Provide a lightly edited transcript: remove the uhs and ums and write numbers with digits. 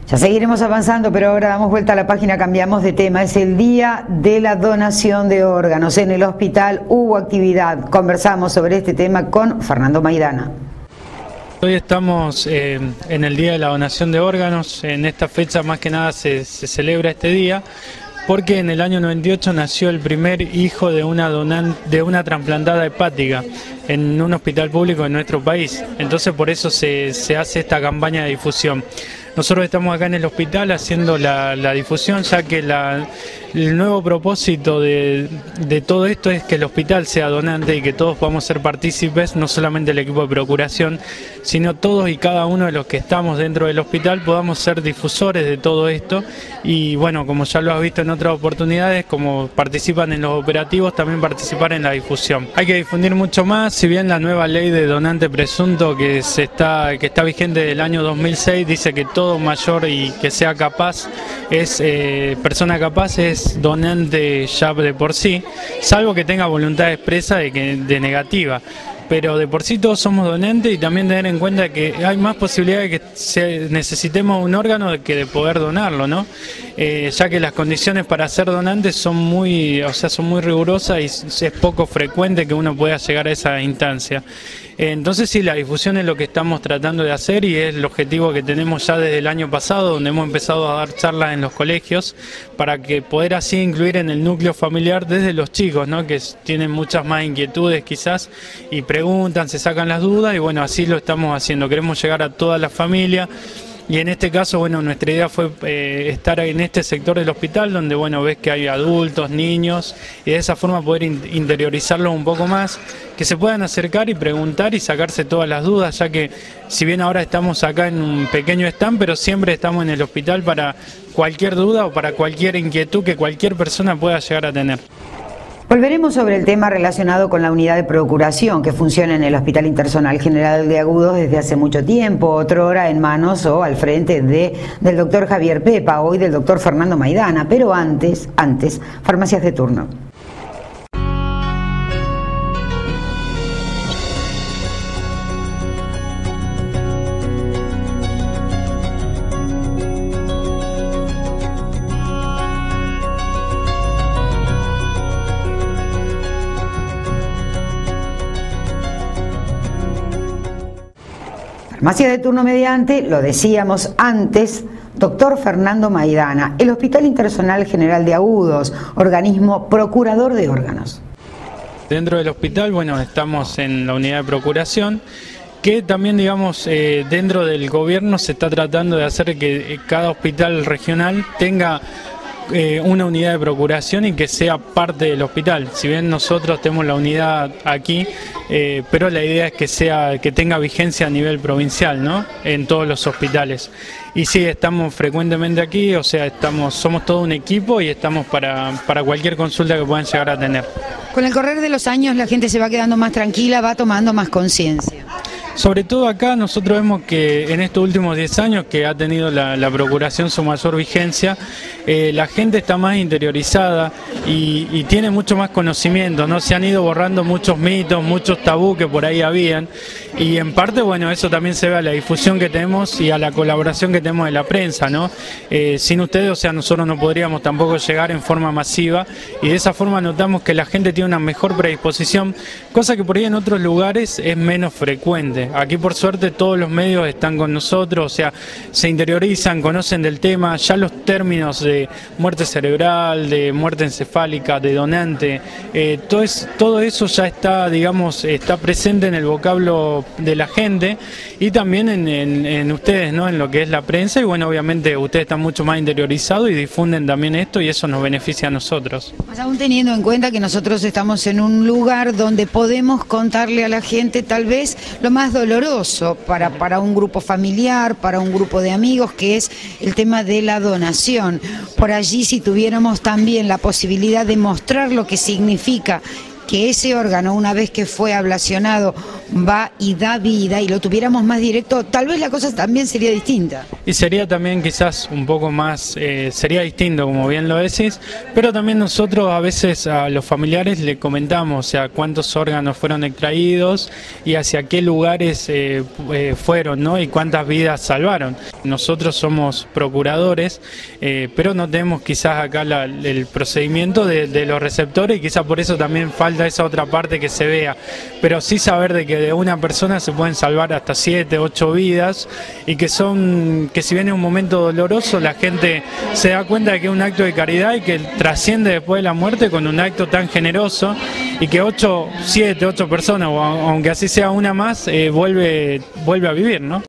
Ya seguiremos avanzando, pero ahora damos vuelta a la página, cambiamos de tema. Es el día de la donación de órganos. En el hospital hubo actividad. Conversamos sobre este tema con Fernando Maidana. Hoy estamos en el día de la donación de órganos. En esta fecha más que nada se celebra este día porque en el año 98 nació el primer hijo de una trasplantada hepática en un hospital público de nuestro país. Entonces por eso se hace esta campaña de difusión. Nosotros estamos acá en el hospital haciendo la difusión, ya que el nuevo propósito de todo esto es que el hospital sea donante y que todos podamos ser partícipes, no solamente el equipo de procuración, sino todos y cada uno de los que estamos dentro del hospital podamos ser difusores de todo esto. Y bueno, como ya lo has visto en otras oportunidades, como participan en los operativos, también participar en la difusión. Hay que difundir mucho más, si bien la nueva ley de donante presunto que está vigente del año 2006 dice que todo mayor y que sea capaz persona capaz es donante ya de por sí, salvo que tenga voluntad expresa de negativa. Pero de por sí todos somos donantes, y también tener en cuenta que hay más posibilidades de que necesitemos un órgano que de poder donarlo, ¿no? Ya que las condiciones para ser donantes son muy rigurosas y es poco frecuente que uno pueda llegar a esa instancia. Entonces sí, la difusión es lo que estamos tratando de hacer y es el objetivo que tenemos ya desde el año pasado, donde hemos empezado a dar charlas en los colegios para que poder así incluir en el núcleo familiar desde los chicos, ¿no? Que tienen muchas más inquietudes quizás y preguntan, se sacan las dudas, y bueno, así lo estamos haciendo. Queremos llegar a toda la familia. Y en este caso, bueno, nuestra idea fue estar en este sector del hospital donde, bueno, ves que hay adultos, niños, y de esa forma poder interiorizarlos un poco más, que se puedan acercar y preguntar y sacarse todas las dudas, ya que si bien ahora estamos acá en un pequeño stand, pero siempre estamos en el hospital para cualquier duda o para cualquier inquietud que cualquier persona pueda llegar a tener. Volveremos sobre el tema relacionado con la unidad de procuración que funciona en el Hospital Interzonal General de Agudos desde hace mucho tiempo, otrora en manos o al frente del doctor Javier Pepa, hoy del doctor Fernando Maidana, pero antes, farmacias de turno. Farmacia de turno mediante, lo decíamos antes, doctor Fernando Maidana, el Hospital Interzonal General de Agudos, organismo procurador de órganos. Dentro del hospital, bueno, estamos en la unidad de procuración, que también, digamos, dentro del gobierno se está tratando de hacer que cada hospital regional tenga una unidad de procuración y que sea parte del hospital. Si bien nosotros tenemos la unidad aquí, pero la idea es que tenga vigencia a nivel provincial, ¿no? En todos los hospitales. Y sí, estamos frecuentemente aquí, o sea, somos todo un equipo y estamos para cualquier consulta que puedan llegar a tener. Con el correr de los años la gente se va quedando más tranquila, va tomando más conciencia. Sobre todo acá nosotros vemos que en estos últimos 10 años que ha tenido la procuración su mayor vigencia, la gente está más interiorizada y tiene mucho más conocimiento, ¿no? Se han ido borrando muchos mitos, muchos tabú que por ahí habían, y en parte, bueno, eso también se ve a la difusión que tenemos y a la colaboración que tenemos de la prensa, ¿no? Sin ustedes, o sea, nosotros no podríamos tampoco llegar en forma masiva, y de esa forma notamos que la gente tiene una mejor predisposición, cosa que por ahí en otros lugares es menos frecuente. Aquí por suerte todos los medios están con nosotros, o sea, se interiorizan, conocen del tema, ya los términos de muerte cerebral, de muerte encefálica, de donante, todo eso ya está, digamos, está presente en el vocablo de la gente y también en ustedes, ¿no? En lo que es la prensa, y bueno, obviamente ustedes están mucho más interiorizados y difunden también esto, y eso nos beneficia a nosotros. Más aún teniendo en cuenta que nosotros estamos en un lugar donde podemos contarle a la gente tal vez lo más doloroso para un grupo familiar, para un grupo de amigos, que es el tema de la donación. Por allí, si tuviéramos también la posibilidad de mostrar lo que significa que ese órgano, una vez que fue ablacionado, va y da vida y lo tuviéramos más directo, tal vez la cosa también sería distinta. Y sería también quizás un poco más, sería distinto, como bien lo decís, pero también nosotros a veces a los familiares le comentamos, o sea, cuántos órganos fueron extraídos y hacia qué lugares fueron, ¿no? Y cuántas vidas salvaron. Nosotros somos procuradores, pero no tenemos quizás acá el procedimiento de los receptores y quizás por eso también falta esa otra parte que se vea, pero sí saber de que de una persona se pueden salvar hasta 7, 8 vidas y que si viene un momento doloroso la gente se da cuenta de que es un acto de caridad y que trasciende después de la muerte con un acto tan generoso y que 7, 8 personas, o aunque así sea una más, vuelve a vivir, ¿no?